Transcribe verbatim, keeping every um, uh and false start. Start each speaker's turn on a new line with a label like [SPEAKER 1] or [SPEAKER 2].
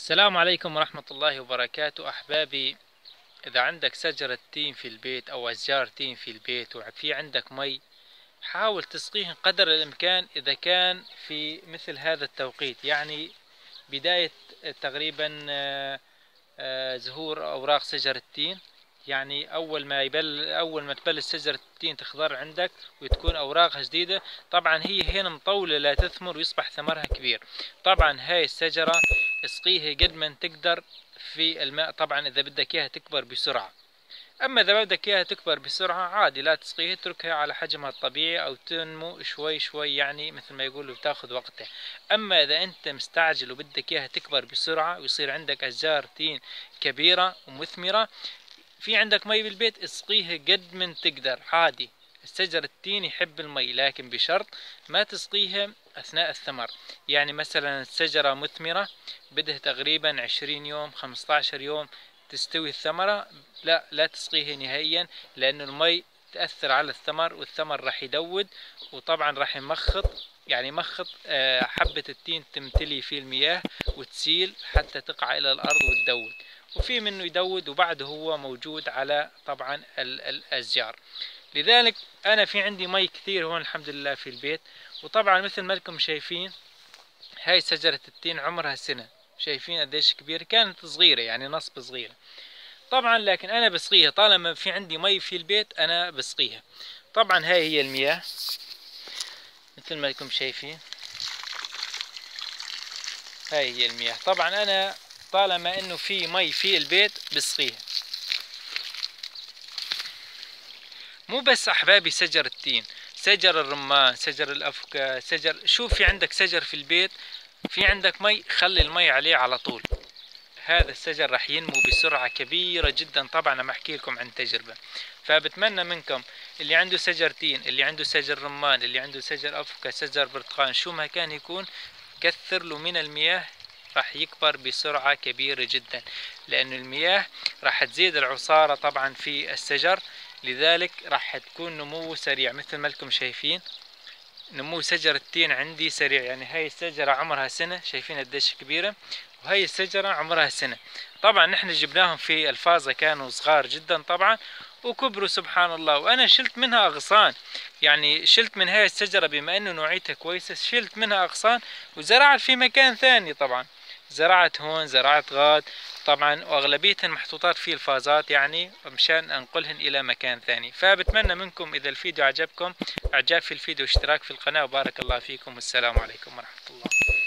[SPEAKER 1] السلام عليكم ورحمة الله وبركاته أحبابي. إذا عندك شجرة تين في البيت أو أشجار تين في البيت وفي عندك مي، حاول تسقيه قدر الإمكان إذا كان في مثل هذا التوقيت، يعني بداية تقريبا آه، آه، ظهور أوراق شجرة التين. يعني أول ما يبل أول ما تبلش شجرة التين تخضر عندك وتكون أوراقها جديدة، طبعا هي هنا مطولة لا تثمر ويصبح ثمرها كبير. طبعا هاي الشجرة اسقيها قد ما تقدر في الماء، طبعا إذا بدك إياها تكبر بسرعة. أما إذا ما بدك إياها تكبر بسرعة عادي لا تسقيها، اتركها على حجمها الطبيعي أو تنمو شوي شوي، يعني مثل ما يقولوا بتاخذ وقتها. أما إذا أنت مستعجل وبدك إياها تكبر بسرعة ويصير عندك أشجار تين كبيرة ومثمرة، في عندك مي بالبيت، اسقيها قد من تقدر عادي. الشجر التين يحب المي، لكن بشرط ما تسقيها أثناء الثمر. يعني مثلا الشجرة مثمرة بدها تقريبا عشرين يوم خمسة عشر يوم تستوي الثمرة، لا لا تسقيها نهائيا، لأن المي تأثر على الثمر والثمر راح يدود، وطبعا راح يمخط، يعني مخط آه، حبة التين تمتلي فيه المياه وتسيل حتى تقع إلى الأرض وتدود. وفي منه يدود وبعده هو موجود على طبعا الأشجار. لذلك أنا في عندي مي كثير هون الحمد لله في البيت. وطبعا مثل ما انكم شايفين هاي شجرة التين عمرها سنة، شايفين قديش كبيرة، كانت صغيرة يعني نصب صغيرة طبعا، لكن أنا بسقيها طالما في عندي مي في البيت أنا بسقيها. طبعا هاي هي المياه مثل ما انكم شايفين، هاي هي المياه. طبعا أنا طالما انه في مي في البيت بسقيها. مو بس احبابي شجر التين، شجر الرمان، شجر الافوكا، شجر شوف في عندك شجر في البيت في عندك مي، خلي المي عليه على طول. هذا الشجر راح ينمو بسرعة كبيرة جدا. طبعا انا احكي لكم عن تجربة، فبتمنى منكم اللي عنده شجر تين، اللي عنده شجر رمان، اللي عنده شجر افوكا، شجر برتقال، شو ما كان يكون، كثر له من المياه، راح يكبر بسرعة كبيرة جدا، لأن المياه راح تزيد العصارة طبعا في الشجر، لذلك راح تكون نموه سريع. مثل ما لكم شايفين نمو شجر التين عندي سريع، يعني هاي الشجرة عمرها سنة، شايفين قديش كبيرة، وهي الشجرة عمرها سنة. طبعا نحن جبناهم في الفازة كانوا صغار جدا طبعا وكبروا سبحان الله، وانا شلت منها اغصان، يعني شلت من هاي الشجرة بما انه نوعيتها كويسة، شلت منها اغصان وزرعت في مكان ثاني. طبعا زرعت هون، زرعت غاد طبعا، واغلبيتهن محطوطات في الفازات يعني مشان انقلهن الى مكان ثاني. فبتمنى منكم اذا الفيديو عجبكم اعجاب في الفيديو واشتراك في القناة، وبارك الله فيكم والسلام عليكم ورحمة الله.